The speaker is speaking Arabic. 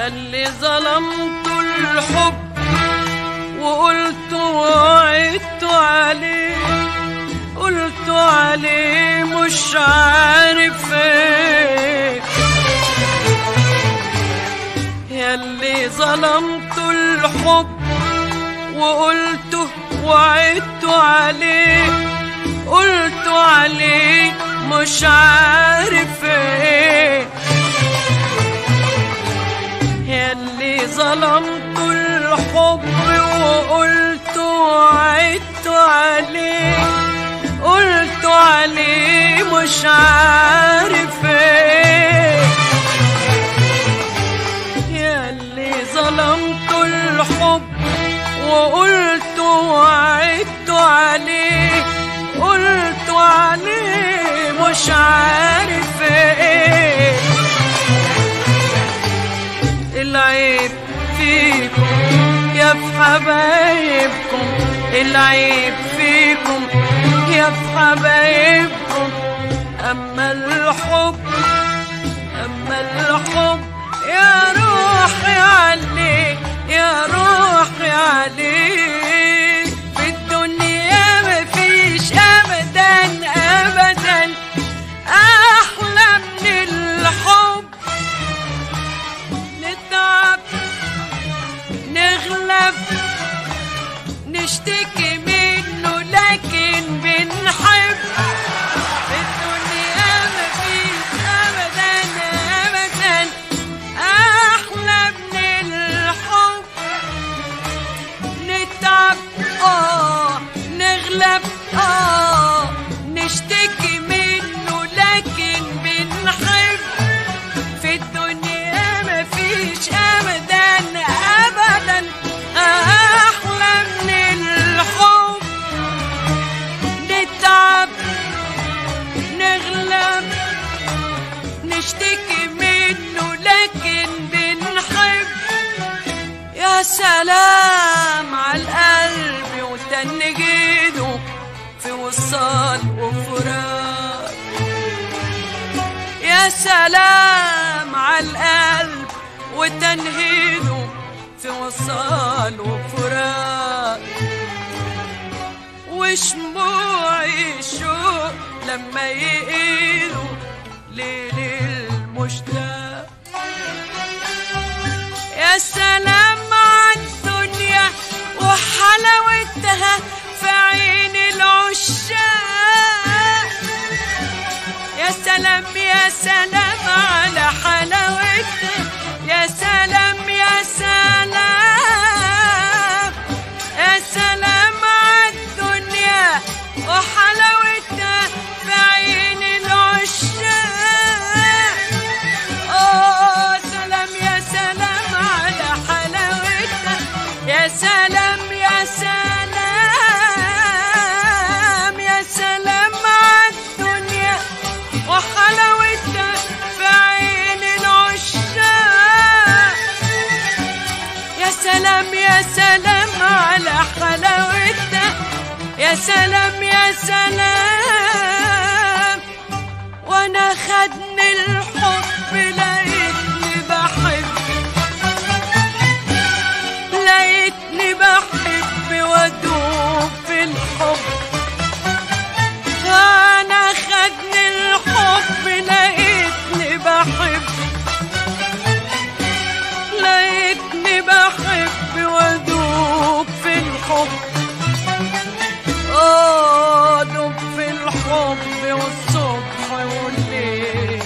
ياللي ظلمت الحب وقلت وعدت عليه، قلت عليه مش عارف ايه. ياللي ظلمت الحب وقلت وعدت عليه، قلت عليه مش عارف ايه. ياللي ظلمت الحب وقلت وعدت عليه، قلت عليه مش عارف ايه. ياللي ظلمت الحب وقلت وعدت عليه، قلت عليه مش عارف ايه. العيب فيكم يا في حبايبكم، العيب فيكم يا في حبايبكم. أما الحب، أما الحب يا روحي عليه، يا روحي عليه. في الدنيا مفيش أبدا أبدا أحلى من الحب. نتعب نغلب نشتكي منه لكن بنحب. في الدنيا مفيش أبدا أبدا أحلى من الحب. نتعب نغلب نشتكي منه لكن بنحب. في الدنيا مفيش أبدا أبدا أحلى من الحب. نتعب نغلب نشتكي منه لكن بنحب. يا سلام على القلب وتنجيده في وصال وفراق. يا سلام على القلب وتنهيده في وصال وفراق. وشموع الشوق لما يقيدوا ليل المشتاق. يا سلام على الدنيا وحلاوتها في عين العشاق. يا سلام يا سلام على حلاوتها، يا سلام يا سلام، يا سلام على الدنيا وحلاوتها في عين العشاق. سلام يا سلام على حلاوتها، يا سلام يا سلام، يا سلام على الدنيا وحلاوتها في عين العشاق. يا سلام يا سلام على حلاوتها، يا سلام يا سلام. وانا خدني الحب لقيتني بحب، لقيتني بحب وادوب في الحب. انا خدني الحب لقيتني بحب، لقيتني بحب وادوب في الحب. دوب في الحب والصبح والليل.